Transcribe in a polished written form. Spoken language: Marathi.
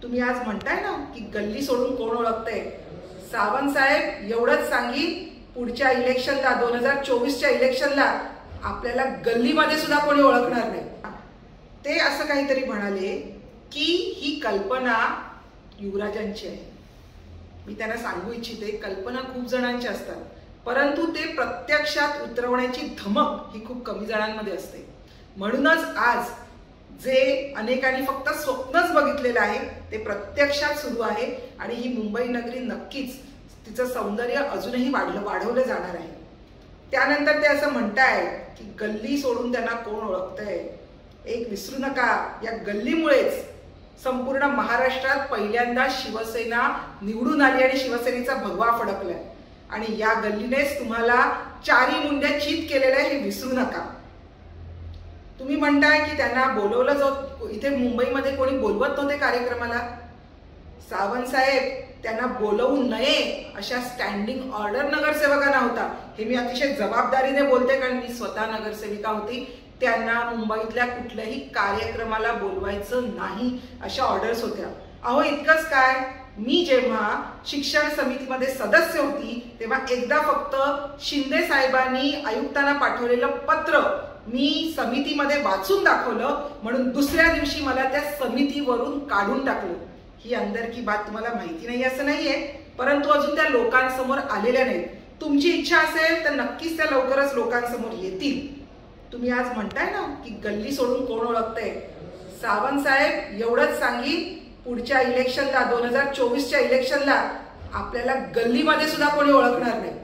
तुम्ही आज म्हणताय ना की गल्ली सोडून कोण ओळखतंय. सावंत साहेब एवढंच सांगीन, पुढच्या इलेक्शनला 2024च्या इलेक्शनला आपल्याला गल्लीमध्ये सुद्धा कोणी ओळखणार नाही. ते असं काहीतरी म्हणाले की ही कल्पना युवराजांची आहे. मी त्यांना सांगू इच्छिते, कल्पना खूप जणांची असतात, परंतु ते प्रत्यक्षात उतरवण्याची धमक ही खूप कमी जणांमध्ये असते. म्हणूनच आज जे अनेकांनी फक्त स्वप्नच बघितलेलं आहे ते प्रत्यक्षात सुरू आहे आणि ही मुंबई नगरी नक्कीच तिचं सौंदर्य अजूनही वाढवलं जाणार आहे. त्यानंतर ते असं म्हणताय की गल्ली सोडून त्यांना कोण ओळखतंय. एक विसरू नका, या गल्लीमुळेच संपूर्ण महाराष्ट्रात पहिल्यांदा शिवसेना निवडून आली आणि शिवसेनेचा भगवा फडकलाय आणि या गल्लीनेच तुम्हाला चारी मुंड्या चित केलेलं आहे, हे विसरू नका. तुम्ही म्हणताय की त्यांना बोलवलं जात, इथे मुंबईमध्ये कोणी बोलवत नव्हते कार्यक्रमाला. सावंत साहेब, त्यांना बोलवू नये अशा स्टँडिंग ऑर्डर नगरसेवकांना होता. हे मी अतिशय जबाबदारीने बोलते, कारण मी स्वतः नगरसेविका होती. त्यांना मुंबईतल्या कुठल्याही कार्यक्रमाला बोलवायचं नाही अशा ऑर्डर्स होत्या. अहो इतकंच काय, मी जेव्हा शिक्षण समितीमध्ये सदस्य होती तेव्हा एकदा फक्त शिंदे साहेबांनी आयुक्तांना पाठवलेलं पत्र मी समितीमध्ये वाचून दाखवलं, म्हणून दुसऱ्या दिवशी मला त्या समितीवरून काढून टाकलं. ही अंदरकी बात तुम्हाला माहिती नाही असं नाहीये, परंतु अजून त्या लोकांसमोर आलेल्या नाहीत. तुमची इच्छा असेल तर नक्कीच त्या लवकरच लोकांसमोर येतील. तुम्ही आज म्हणताय ना की गल्ली सोडून कोण ओळखतंय. सावंत साहेब एवढंच सांगीन, पुढच्या इलेक्शनला 2024च्या इलेक्शनला आपल्याला गल्लीमध्ये सुद्धा कोणी ओळखणार नाही.